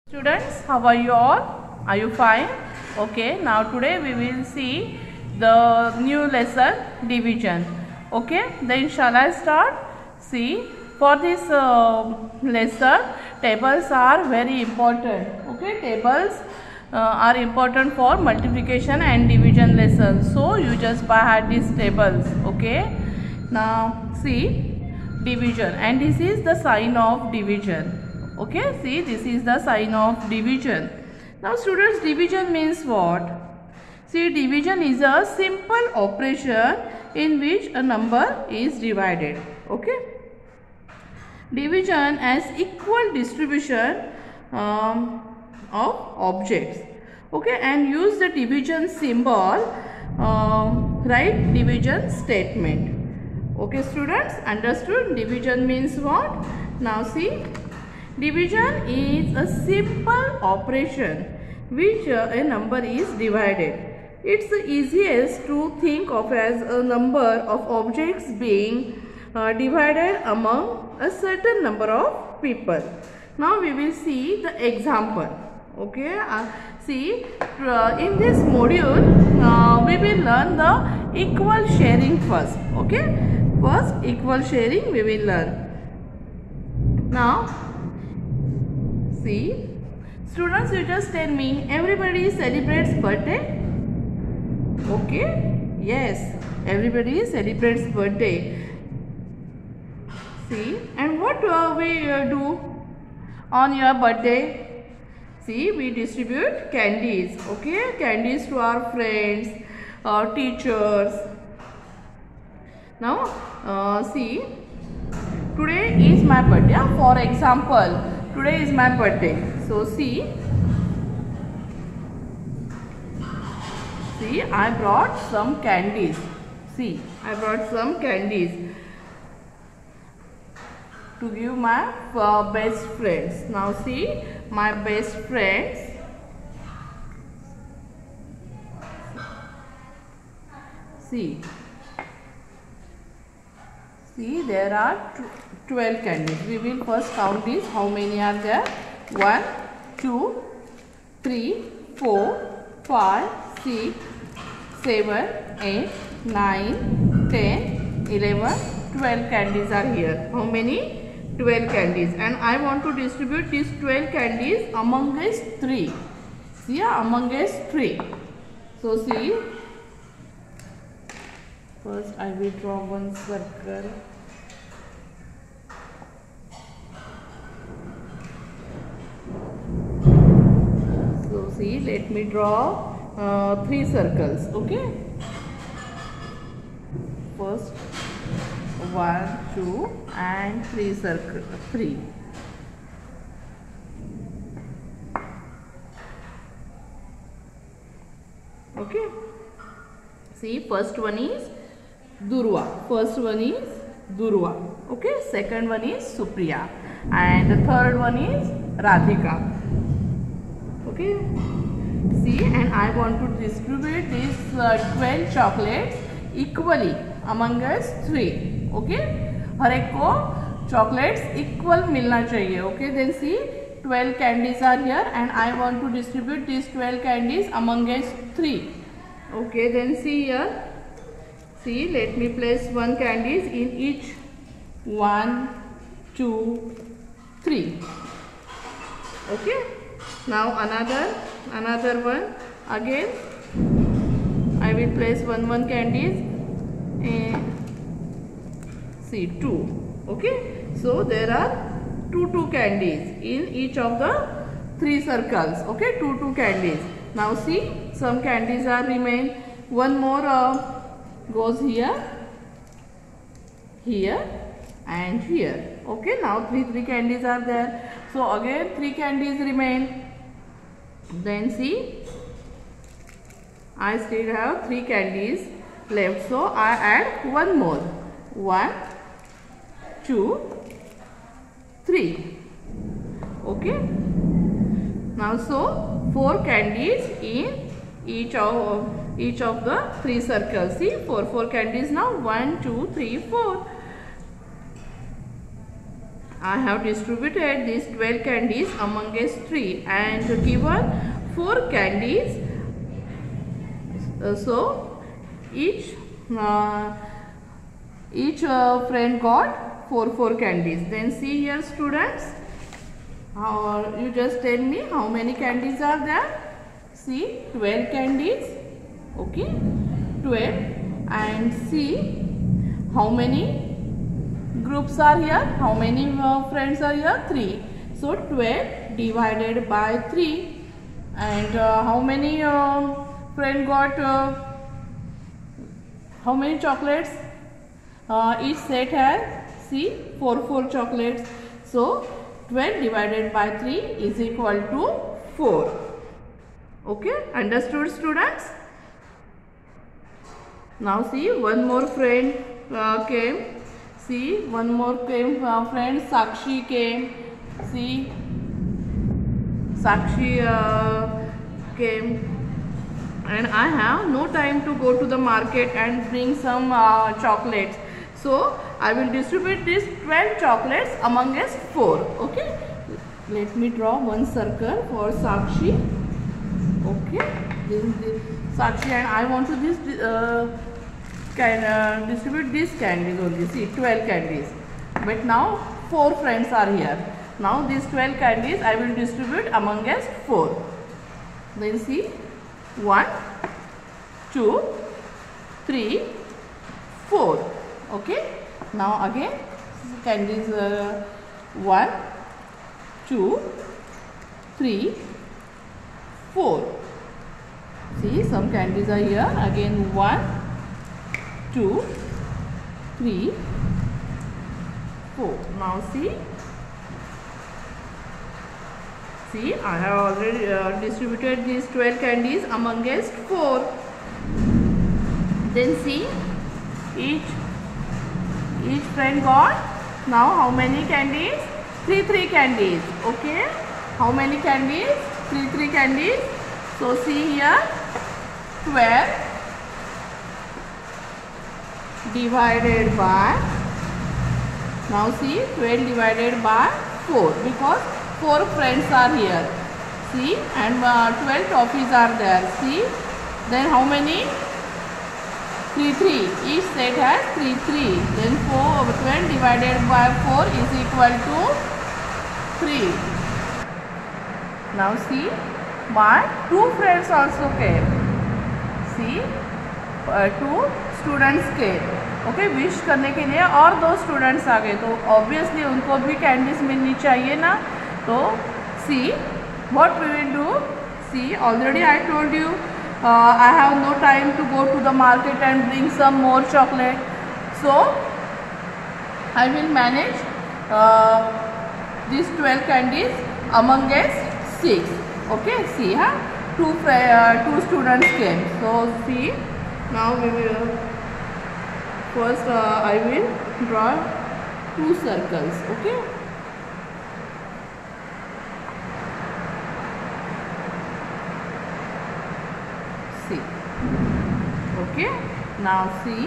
Students, how are you all? Are you fine? Okay, now today we will see the new lesson, division. Okay, then shall I start? See, for this lesson, tables are very important. Okay, tables are important for multiplication and division lessons. So you just by heart these tables. Okay, now see, division, and this is the sign of division. Okay, see, this is the sign of division. Now students, division means what? See, division is a simple operation in which a number is divided. Okay, division as equal distribution of objects. Okay, and use the division symbol, write division statement. Okay students, understood? Division means what? Now see, division is a simple operation which a number is divided. It's the easiest to think of as a number of objects being divided among a certain number of people. Now we will see the example. Okay, see, in this module we will learn the equal sharing first. Okay, first equal sharing we will learn. Now see, students, you just tell me, everybody celebrates birthday? Okay, yes, everybody celebrates birthday. See, and what we do on your birthday? See, we distribute candies. Okay, candies to our friends, our teachers. Now see, today is my birthday. For example, today is my birthday. So see, I brought some candies. See, I brought some candies to give my best friends. Now see, my best friends. See, there are 12 candies. We will first count these. How many are there? 1, 2, 3, 4, 5, 6, 7, 8, 9, 10, 11, 12 candies are here. How many? 12 candies. And I want to distribute these 12 candies among us 3. See, among us 3. So see, first I will draw one circle. So see, let me draw 3 circles. Okay, first 1, 2 and 3 circle 3. Okay, see, first one is Durva. First one is Durva. Okay, second one is Supriya, and the third one is Radhika. Okay, see, and I want to distribute these 12 chocolates equally among us 3. Okay, हर एक को chocolates equal मिलना चाहिए. Okay, then see, 12 candies are here and I want to distribute these 12 candies among us 3. Okay, then see here. See, let me place 1 candies in each. 1, 2, 3. Okay, now another one. Again, I will place 1 candies in. See, 2. Okay, so there are 2 candies in each of the 3 circles. Okay, 2 candies. Now see, some candies are remain. One more goes here, here and here. Okay, now 3 candies are there. So again 3 candies remain. Then see, I still have 3 candies left. So I add 1 more. 1, 2, 3. Okay, now so 4 candies in each of the 3 circles. See, 4 candies now. 1, 2, 3, 4. I have distributed these 12 candies amongst 3 and given 4 candies. So each friend got 4 candies. Then see here, students, you just tell me how many candies are there. See, 12 candies. Okay, 12. And see how many groups are here, how many friends are here, 3. So 12 divided by 3. And how many friend got how many chocolates? Each set has, see, 4 chocolates. So 12 divided by 3 is equal to 4. Okay, understood, students? Now see, one more friend came. See, one more came, friend Sakshi came. See, Sakshi came. And I have no time to go to the market and bring some chocolates. So I will distribute these 12 chocolates amongst 4. Okay. Let me draw one circle for Sakshi. Okay. This is Sakshi, and I want to distribute these candies only. See, 12 candies. But now 4 friends are here. Now these 12 candies I will distribute amongst 4. Then see, 1, 2, 3, 4. Okay. Now again candies 1, 2, 3, 4. See, some candies are here. Again 1, 2, 3, 4. Now see. See, I have already distributed these 12 candies amongst 4. Then see, each friend got now how many candies? 3 candies. Okay. How many candies? 3 candies. So see here, 12 divided by, now see, 12 divided by 4, because 4 friends are here. See, and 12 toffees are there. See, then how many? 3. Each set has 3. Then 12 divided by 4 is equal to 3. Now see, my 2 friends also came. See, 2 students came. Okay, wish करने के लिए और 2 students आ गए, तो obviously उनको भी candies मिलनी चाहिए ना. तो see what we will do. See, already I told you I have no time to go to the market and bring some more chocolate. So I will manage these 12 candies amongst 6. Okay, see, 2 students came. So see, now we will first I will draw 2 circles. Okay. See. Okay. Now see.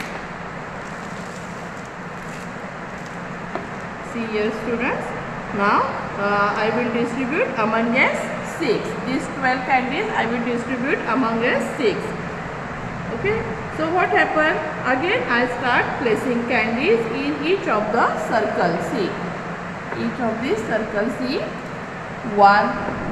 See here, students. Now I will distribute amongst 6. These 12 candies I will distribute amongst 6. Okay. So what happened? Again I start placing candies in each of the circles. See, each of these circles. See, 1,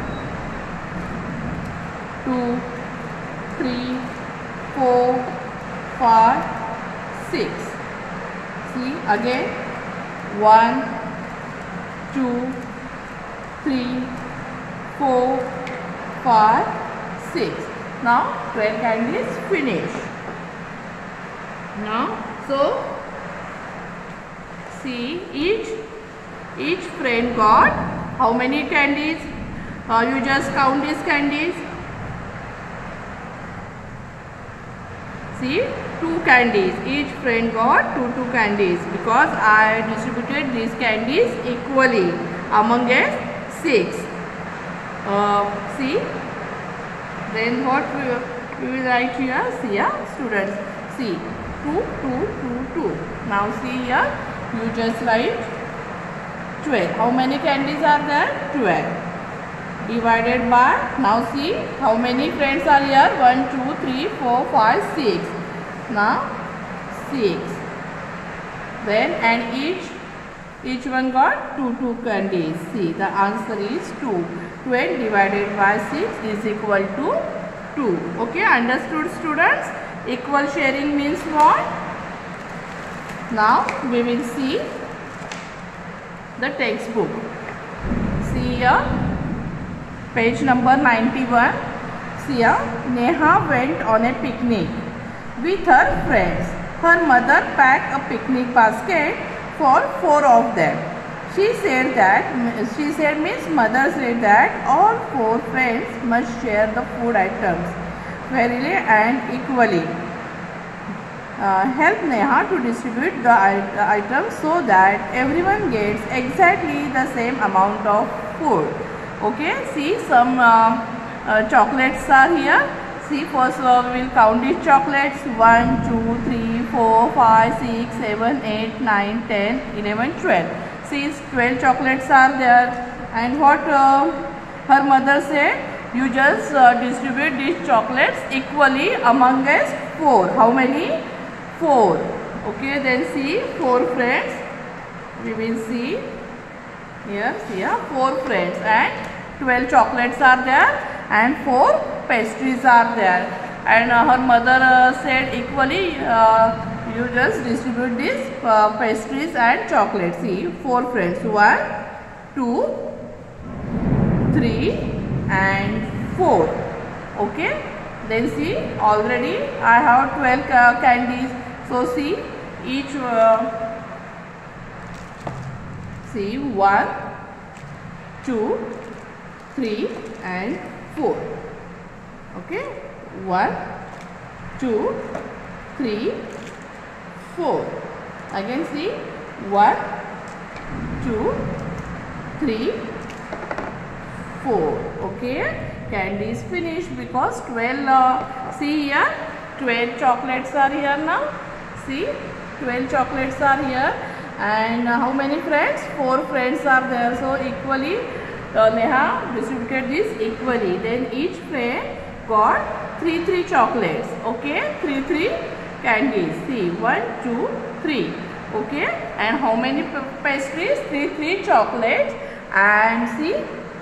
2, 3, 4, 5, 6. See, again 1, 2, 3, 4, 5, 6. Now 12 candies finished. Now, so see, each friend got how many candies? You just count these candies. See, 2 candies. Each friend got 2 candies, because I distributed these candies equally amongst 6. See, then what we will write here? See, students. See, 2, 2, 2, 2. Now see here, you just write 12. How many candies are there? 12. Divided by, now see how many friends are here? 1, 2, 3, 4, 5, 6. Now 6. Then and each one got 2 candies. See, the answer is 2. 12 divided by 6 is equal to 2. Okay, understood students? Equal sharing means what? Now we will see the textbook. See here, page number 91. See here, Neha went on a picnic with her friends. Her mother packed a picnic basket for 4 of them. Mother said that all 4 friends must share the food items fairly and equally. Help Neha to distribute the items so that everyone gets exactly the same amount of food. Okay, see some chocolates are here. See, first we will count these chocolates. 1, 2, 3, 4, 5, 6, 7, 8, 9, 10, 11, 12. See, 12 chocolates are there. And what her mother said? You just distribute these chocolates equally among us 4. How many? 4. Okay, then see 4 friends. We will see here. See here, 4 friends and 12 chocolates are there and 4 pastries are there. And her mother said equally you just distribute these pastries and chocolates. See, 4 friends. 1, 2, 3 and 4. Okay. Then see, already I have 12 candies. So see, each see 1, 2, 3 and 4. Okay, 1, 2, 3, 4. Again see 1, 2, 3, 4. Okay, candy is finished because 12. See here, 12 chocolates are here now. See, 12 chocolates are here. And how many friends? 4 friends are there. So equally, Neha distributed this equally. Then each friend got 3 chocolates. Okay, 3 candies. See, 1, 2, 3. Okay, and how many pastries? 3 chocolates. And see,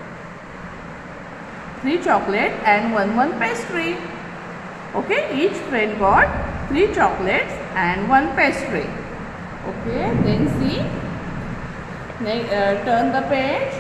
3 chocolate and 1 pastry. Okay, each friend got 3 chocolates and 1 pastry. Okay, then see, turn the page.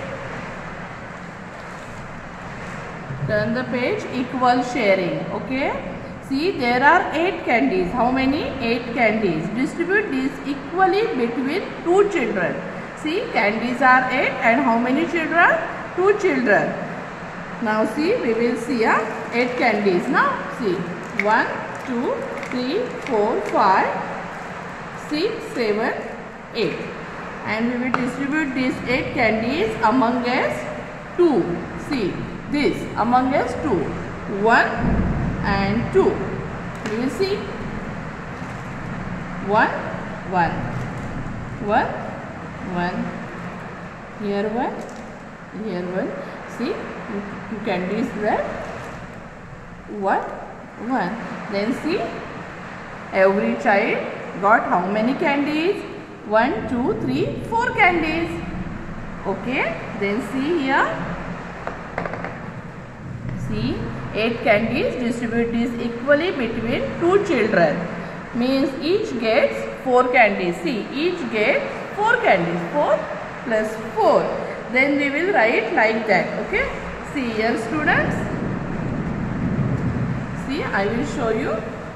Turn the page, equal sharing. Okay, see, there are 8 candies. How many? 8 candies. Distribute these equally between 2 children. See, candies are 8 and how many children? 2 children. Now see, we will see 8 candies. Now see, 1, 2, 3, 4, 5, 6, 7, 8. And we will distribute these 8 candies among us 2. See, this among us 2. 1 and 2. We will see 1, 1, 1, 1. Here 1, here 1. See, 2 candies there. 1, 1. Then see, every child got how many candies? 1, 2, 3, 4 candies. Okay, then see here. See, 8 candies. Distribute this equally between 2 children. Means each gets 4 candies. See, each gets 4 candies. 4 plus 4. Then we will write like that. Okay. See here, students. See, I will show you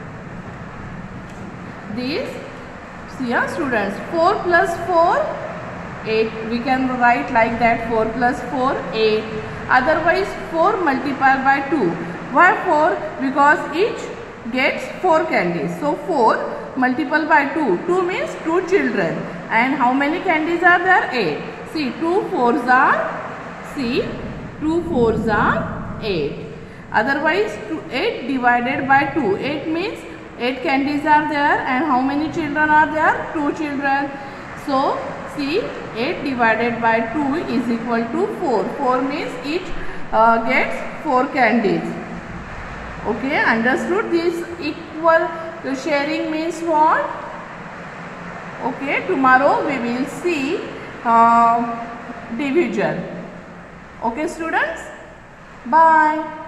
these. See here, students. 4 plus 4, 8. We can write like that. 4 plus 4, 8. Otherwise, 4 multiplied by 2. Why 4? Because each gets 4 candies. So 4 multiplied by 2. 2 means 2 children. And how many candies are there? 8. See, 2 4s are, see, 2 4s are 8. Otherwise, 8 divided by 2. 8 means 8 candies are there and how many children are there? 2 children. So, See, 8 divided by 2 is equal to 4. 4 means each gets 4 candies. Okay, understood? This equal sharing means what? Okay, tomorrow we will see division. Okay, students? Bye.